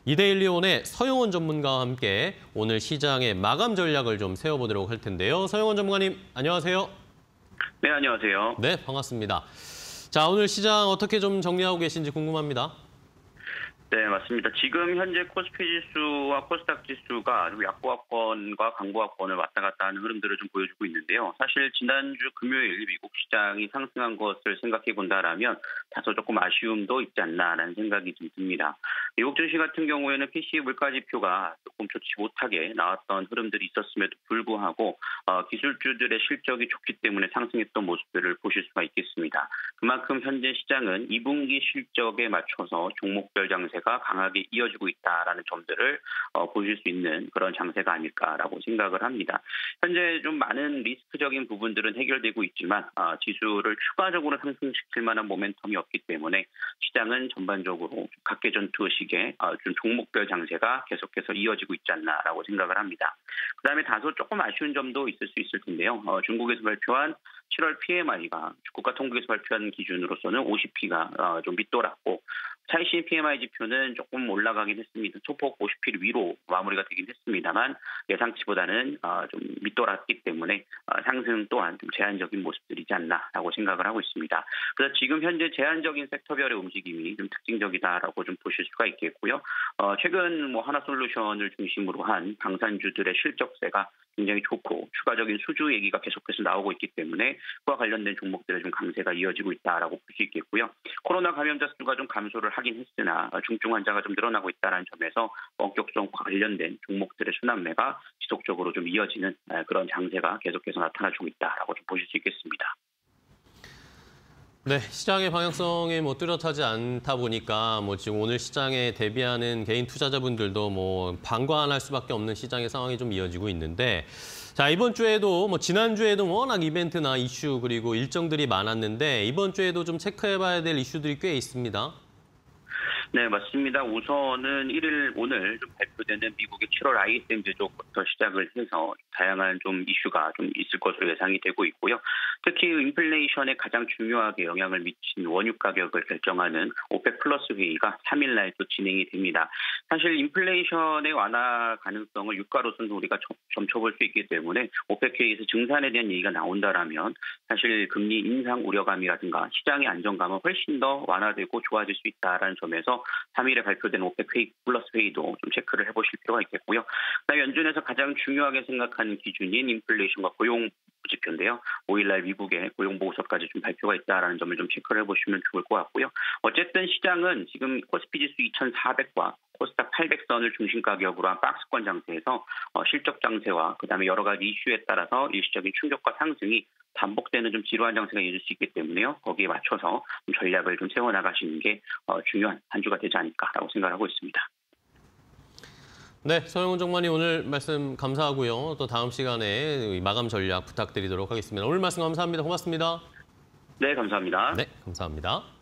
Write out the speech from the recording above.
이데일리온의 서용원 전문가와 함께 오늘 시장의 마감 전략을 좀 세워보도록 할 텐데요. 서용원 전문가님, 안녕하세요. 네, 안녕하세요. 네, 반갑습니다. 자, 오늘 시장 어떻게 좀 정리하고 계신지 궁금합니다. 네, 맞습니다. 지금 현재 코스피 지수와 코스닥 지수가 약보합권과 강보합권을 왔다 갔다 하는 흐름들을 좀 보여주고 있는데요. 사실 지난주 금요일 미국 시장이 상승한 것을 생각해 본다라면 다소 조금 아쉬움도 있지 않나라는 생각이 좀 듭니다. 미국 증시 같은 경우에는 PCE 물가지표가 조금 좋지 못하게 나왔던 흐름들이 있었음에도 불구하고 기술주들의 실적이 좋기 때문에 상승했던 모습들을 보실 수가 있겠습니다. 그만큼 현재 시장은 2분기 실적에 맞춰서 종목별 장세가 강하게 이어지고 있다라는 점들을 보실 수 있는 그런 장세가 아닐까라고 생각을 합니다. 현재 좀 많은 리스크적인 부분들은 해결되고 있지만 지수를 추가적으로 상승시킬 만한 모멘텀이 없기 때문에 시장은 전반적으로 각계 전투식의 좀 종목별 장세가 계속해서 이어지고 있지 않나라고 생각을 합니다. 그다음에 다소 조금 아쉬운 점도 있을 수 있을 텐데요. 중국에서 발표한 7월 PMI가 국가통계에서 발표한 기준으로서는 50P가 좀 밑돌았고 차이신 PMI 지표는 조금 올라가긴 했습니다. 소폭 50P 위로 마무리가 되긴 했습니다만 예상치보다는 좀 밑돌았기 때문에 상승 또한 좀 제한적인 모습들이지 않나라고 생각을 하고 있습니다. 그래서 지금 현재 제한적인 섹터별의 움직임이 좀 특징적이다라고 좀 보실 수가 있겠고요. 최근 하나솔루션을 중심으로 한 방산주들의 실적세가 굉장히 좋고 추가적인 수주 얘기가 계속해서 나오고 있기 때문에 그와 관련된 종목들의 좀 강세가 이어지고 있다라고 볼 수 있겠고요. 코로나 감염자 수가 좀 감소를 하긴 했으나 중증 환자가 좀 늘어나고 있다는 점에서 원격성 관련된 종목들의 순환매가 지속적으로 좀 이어지는 그런 장세가 계속해서 나타나주고 있다라고 좀 보실 수 있겠습니다. 네, 시장의 방향성이 뚜렷하지 않다 보니까 지금 오늘 시장에 대비하는 개인 투자자분들도 방관할 수밖에 없는 시장의 상황이 좀 이어지고 있는데, 자, 이번 주에도 지난주에도 워낙 이벤트나 이슈 그리고 일정들이 많았는데 이번 주에도 좀 체크해봐야 될 이슈들이 꽤 있습니다. 네, 맞습니다. 우선은 오늘 좀 발표되는 미국의 7월 ISM 제조부터 시작을 해서 다양한 좀 이슈가 좀 있을 것으로 예상이 되고 있고요. 특히 인플레이션에 가장 중요하게 영향을 미친 원유 가격을 결정하는 오펙 플러스 회의가 3일 날 또 진행이 됩니다. 사실 인플레이션의 완화 가능성을 유가로서는 우리가 점쳐볼 수 있기 때문에 오펙 회의에서 증산에 대한 얘기가 나온다라면 사실 금리 인상 우려감이라든가 시장의 안정감은 훨씬 더 완화되고 좋아질 수 있다라는 점에서 3일에 발표된 오펙 회의 플러스 회의도 좀 체크를 해보실 필요가 있겠고요. 연준에서 가장 중요하게 생각하는 기준인 인플레이션과 고용 지표인데요. 5일날 미국의 고용 보고서까지 좀 발표가 있다라는 점을 좀 체크를 해보시면 좋을 것 같고요. 어쨌든 시장은 지금 코스피 지수 2,400과 코스닥 800선을 중심 가격으로 한 박스권 장세에서 실적 장세와 그다음에 여러 가지 이슈에 따라서 일시적인 충격과 상승이 반복되는 좀 지루한 장세가 이어질 수 있기 때문에요. 거기에 맞춰서 좀 전략을 좀 세워나가시는 게 중요한 한 주가 되지 않을까라고 생각하고 있습니다. 네, 서용원 전문가님 오늘 말씀 감사하고요. 또 다음 시간에 마감 전략 부탁드리도록 하겠습니다. 오늘 말씀 감사합니다. 고맙습니다. 네, 감사합니다. 네, 감사합니다.